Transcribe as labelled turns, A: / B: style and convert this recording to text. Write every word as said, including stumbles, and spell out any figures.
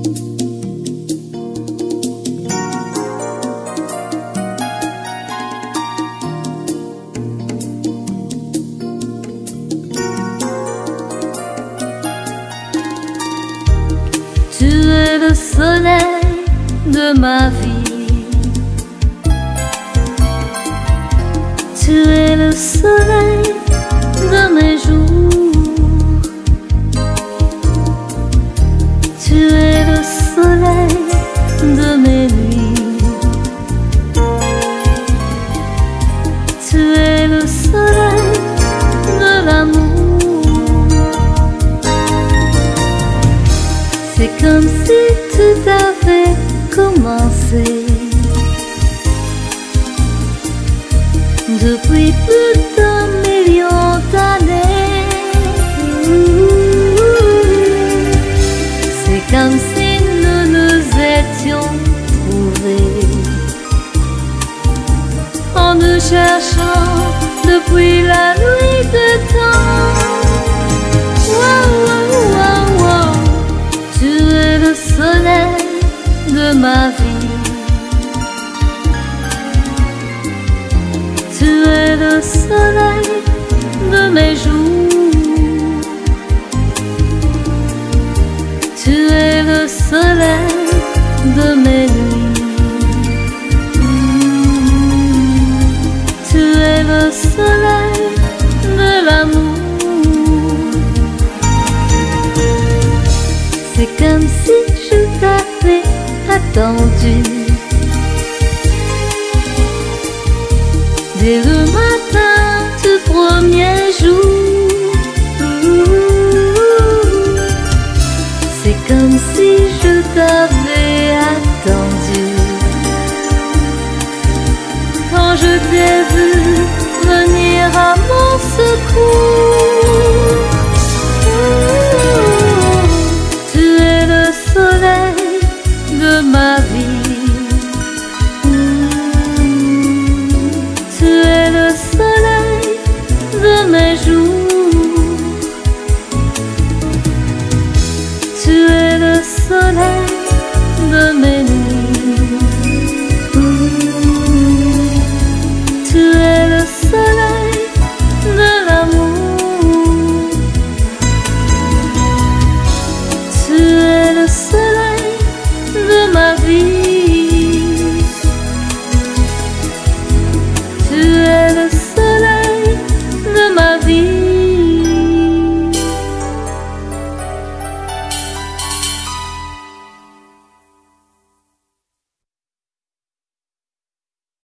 A: Tu es le soleil de ma vie. Tu es le soleil de mes jours. Tu es le soleil de mes nuits. Tu es le soleil de l'amour. C'est comme si tout avait commencé depuis plus d'un million d'années. C'est comme si nous nous étions trouvés en nous cherchant depuis la nuit de temps. Wow, wow, wow, wow. Tu es le soleil de ma vie. Tu es le soleil de mes jours. Tu es le soleil de mes nuits. Tu es le soleil de l'amour. C'est comme si je t'avais attendu dès le matin du premier jour. C'est comme si je t'avais attendu quand je t'ai vu venir à mon secours.